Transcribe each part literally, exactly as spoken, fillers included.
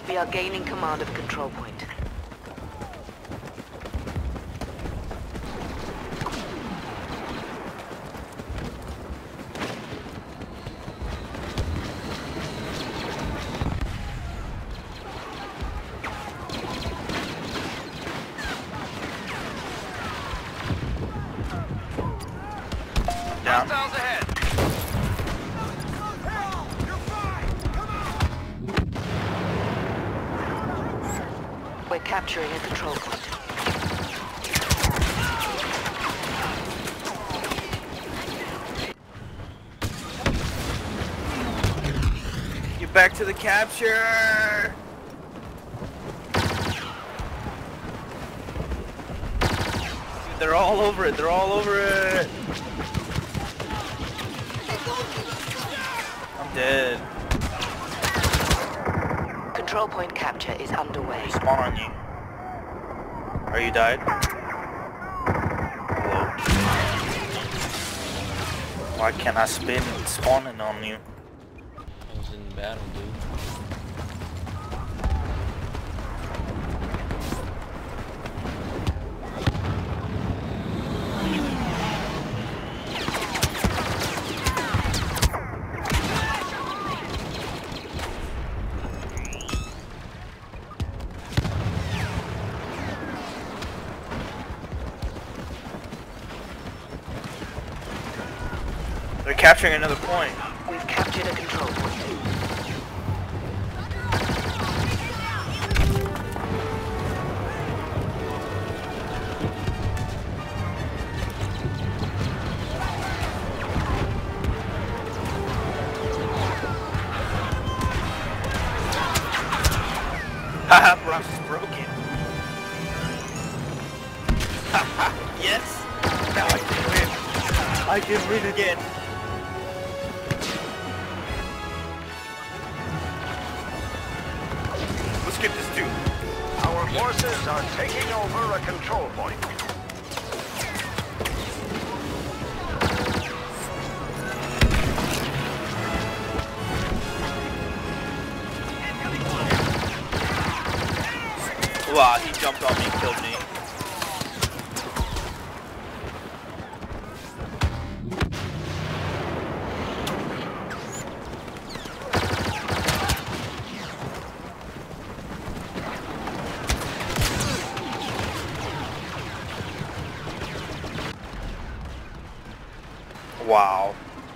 We are gaining command of control point. Down. Hostiles ahead. We're capturing a control point. Get back to the capture! Dude, they're all over it, they're all over it! I'm dead. Control point capture is underway. Spawn on you. Are you died? Hello. Why can't I spin spawning on you? I was in battle, dude. They're capturing another point. We've captured a control point. Haha, Brock's is broken. Haha, yes! Now I can win. I can win again. Let's get this dude. Our forces are taking over a control point. Wow, he jumped on me and killed me. Wow.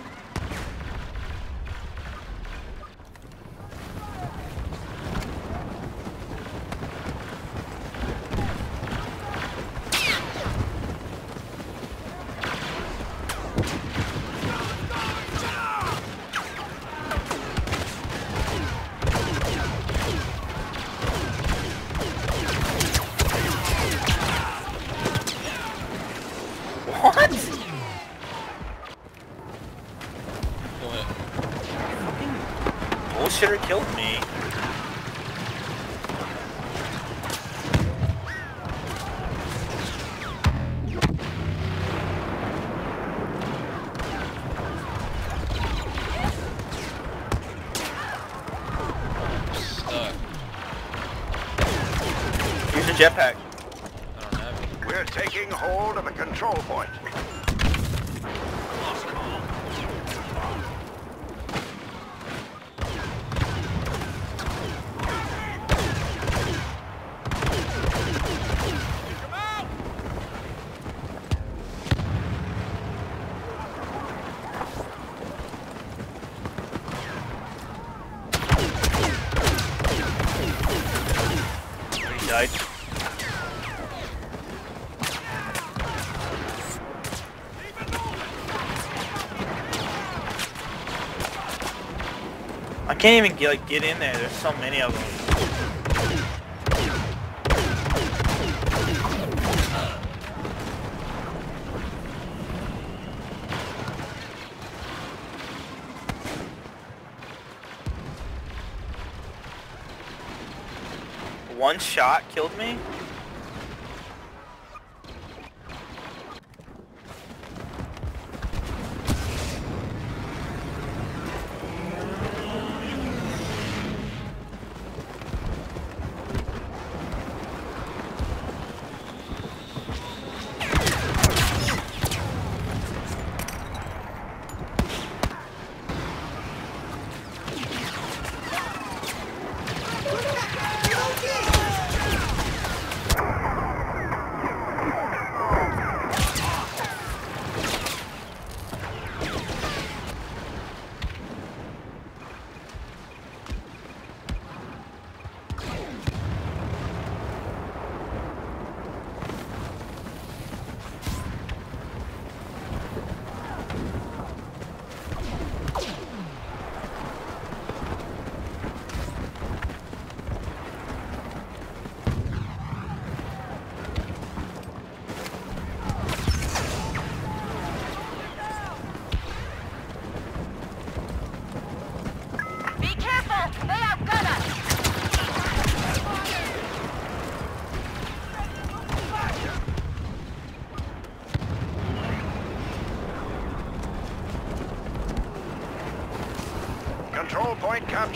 What? Go ahead. Bullshitter killed me. Stuck. Use a jetpack. I don't have it. We're taking hold of a control point. He died. I can't even get, like, get in there. There's so many of them. One shot killed me?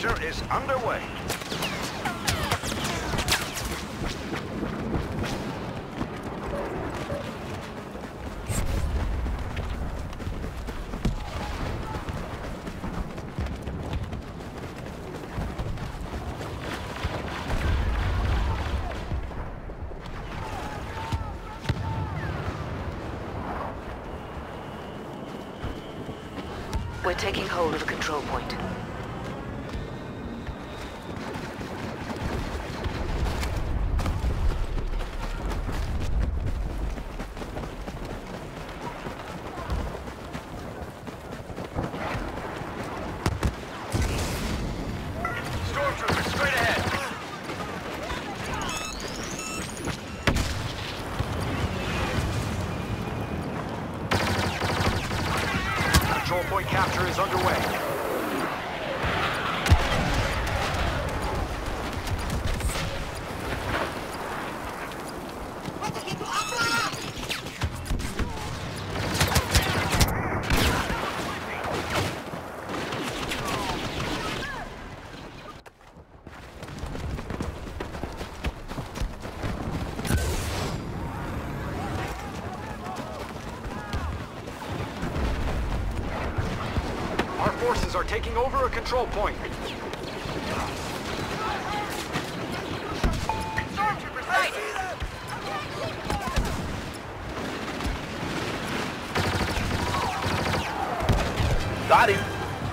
capture is underway. We're taking hold of the control point. Stormtroopers, straight ahead. Control point capture is underway. Our forces are taking over a control point. Stormtroopers, right! Got him.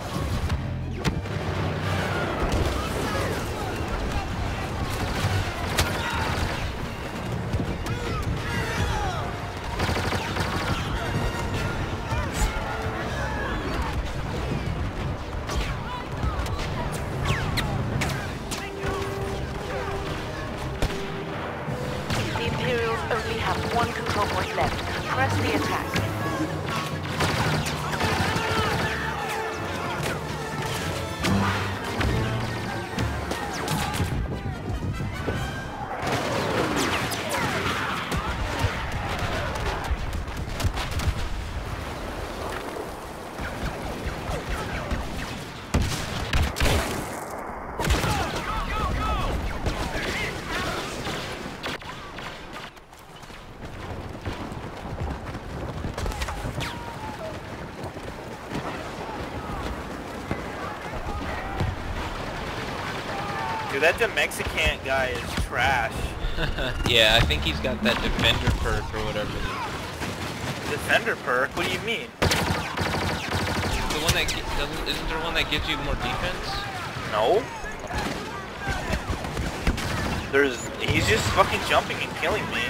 The Imperials only have one control point left. Press the attack. Dude, that Mexican guy is trash. Yeah, I think he's got that defender perk or whatever. Defender perk? What do you mean? The one that gi- doesn't isn't there one that gives you more defense? No. There's he's just fucking jumping and killing me.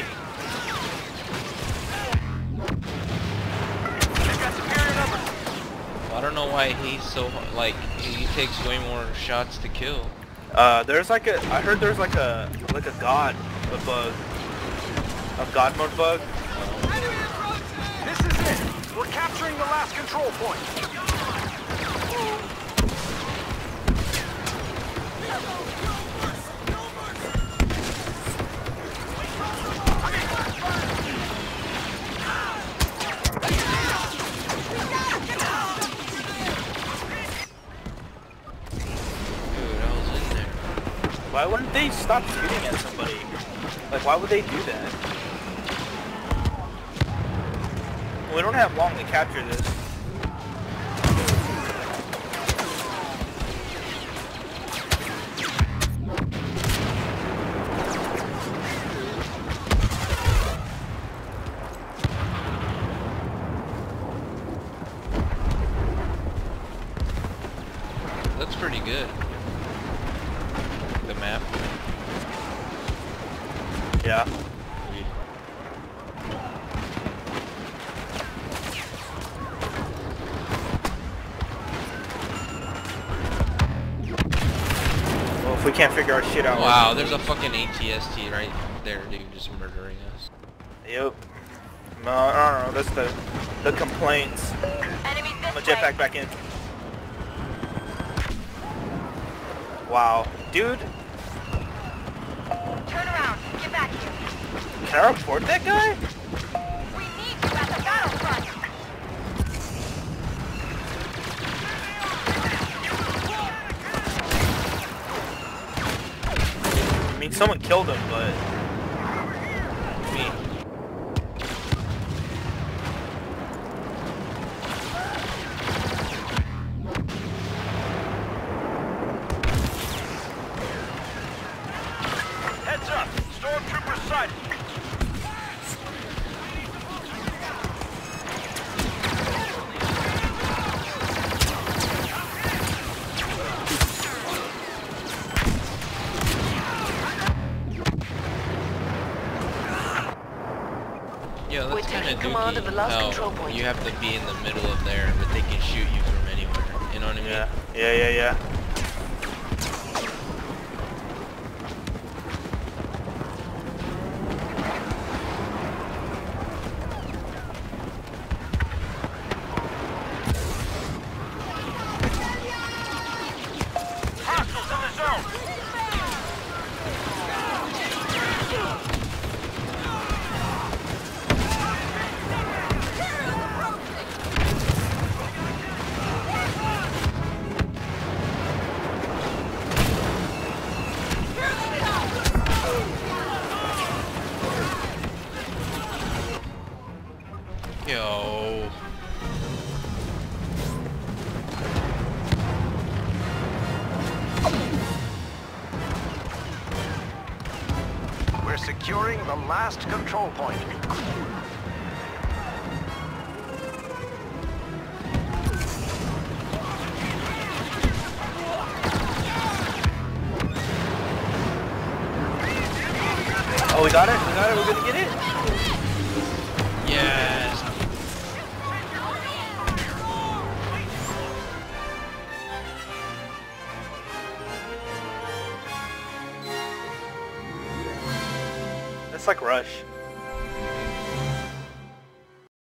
They've got superior numbers. Well, I don't know why he's so like he takes way more shots to kill. Uh, there's like a I heard there's like a like a god a bug, a god mode bug. This is it. We're capturing the last control point. Why wouldn't they stop shooting at somebody? Like, why would they do that? We don't have long to capture this. Looks pretty good. The map. Yeah. Well, if we can't figure our shit out. Wow, there's a fucking A T S T right there, dude, just murdering us. Yep. No, I don't know. That's the the complaints. Enemy I'm gonna jetpack back in. Wow, dude. Turn around. Get back here. Can I report that guy? We need you at the battlefront. mean, someone killed him, but Me. Heads up! Stormtrooper sighted! Yeah, We're that's kind of taking command of the last control point. You have to be in the middle of there, but they can shoot you from anywhere. You know what I mean? yeah, yeah, yeah, yeah. Hostiles in the zone! Yo. We're securing the last control point. Oh, we got it. We got it. We're gonna get it. Yes. It's like Rush.